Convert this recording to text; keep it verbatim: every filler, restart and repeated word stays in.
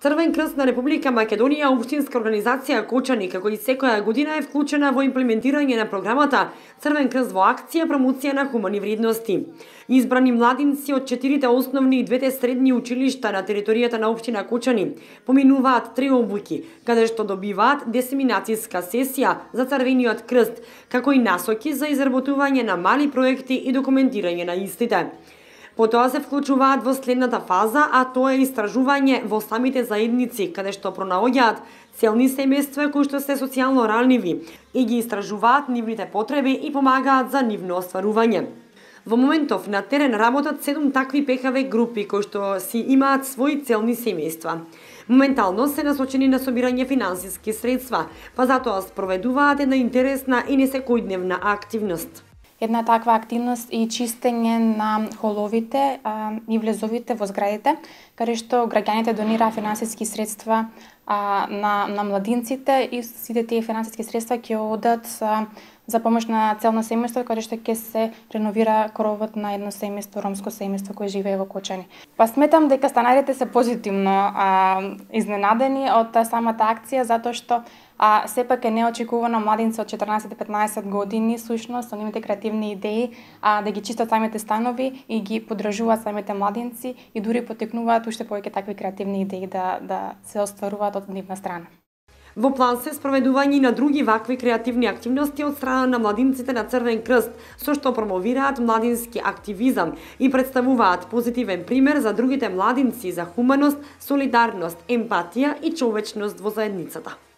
Црвен крст на Република Македонија, општинска организација Кочани, како и секоја година е вклучена во имплементирање на програмата Црвен крст во акција промоција на хумани вредности. Избрани младинци од четирите основни и двете средни училишта на територијата на општина Кочани поминуваат три обуки, каде што добиваат дисеминацијска сесија за Црвениот крст, како и насоки за изработување на мали проекти и документирање на истите. Потоа се вклучуваат во следната фаза, а тоа е истражување во самите заедници, каде што пронаоѓаат целни семејства кои што се социјално ранливи и ги истражуваат нивните потреби и помагаат за нивно остварување. Во моментов на терен работат седум такви ПКВ групи кои што си имаат своји целни семејства. Моментално се насочени на собирање финансиски средства, па затоа спроведуваат една интересна и несекојдневна активност. Една таква активност и чистење на холовите а, и влезовите во зградите, каде што граѓаните донираа финансиски средства а, на, на младинците и сите тие финансиски средства ќе одат а, за помош на целно семејство, каде што ќе се реновира кровот на едно семејство, ромско семејство кое живее во Кочани. Па сметам дека станарите се позитивно а, изненадени од самата акција, затоа што а сепак е неочекувано младинци од четрнаесет до петнаесет години сушност со нивните креативни идеи а, да ги чистат самите станови и ги поддржуваат самите младинци и дури потекнуваат уште повеќе такви креативни идеи да да се остваруваат од нивна страна. Во план се спроведување на други вакви креативни активности од страна на младинците на Црвен крст, со што промовираат младински активизам и представуваат позитивен пример за другите младинци за хуманост, солидарност, емпатија и човечност во заедницата.